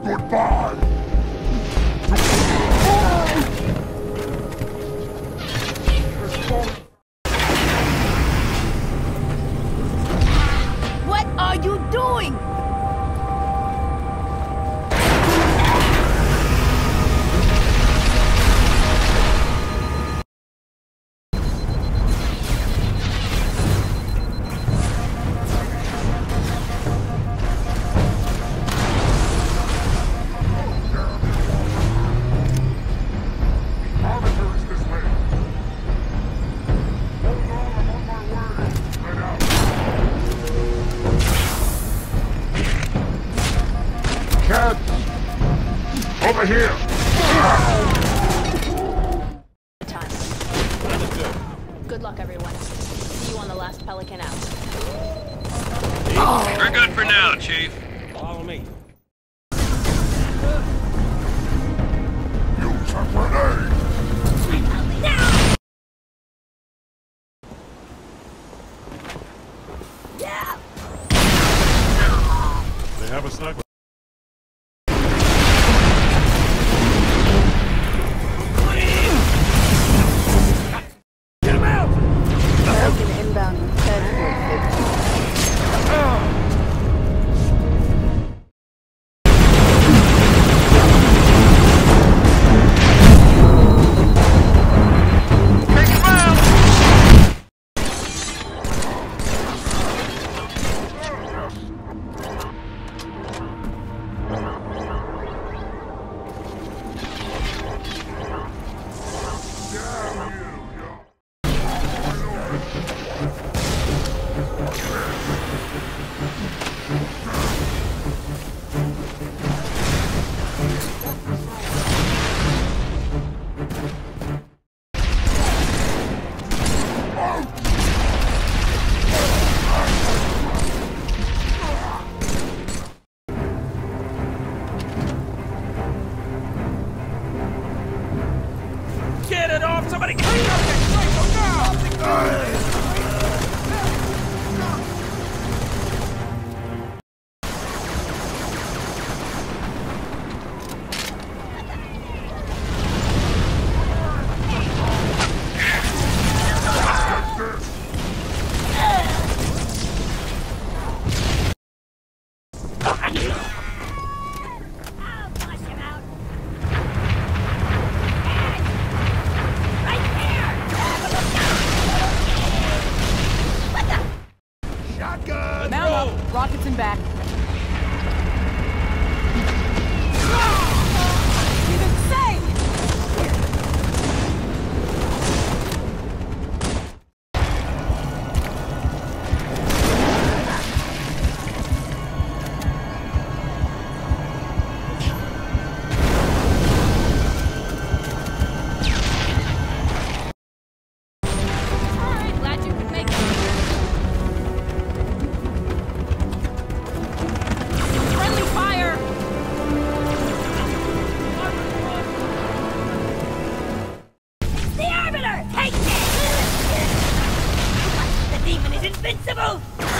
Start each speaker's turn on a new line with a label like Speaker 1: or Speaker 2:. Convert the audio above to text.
Speaker 1: Goodbye!
Speaker 2: What are you doing?
Speaker 1: Over here!
Speaker 2: Time. Good luck, everyone. See you on the last Pelican out.
Speaker 3: We're good for now, Chief.
Speaker 4: Follow me.
Speaker 1: Use a grenade!
Speaker 4: They have a sniper.
Speaker 2: Pelican inbound with 10.50.
Speaker 4: Get it off! Somebody clean up that place! Oh, no!
Speaker 2: Mount up. Rockets in back. He's insane! Alright, glad you could make it. Friendly fire!
Speaker 5: It's the Arbiter! Take it! The demon is invincible!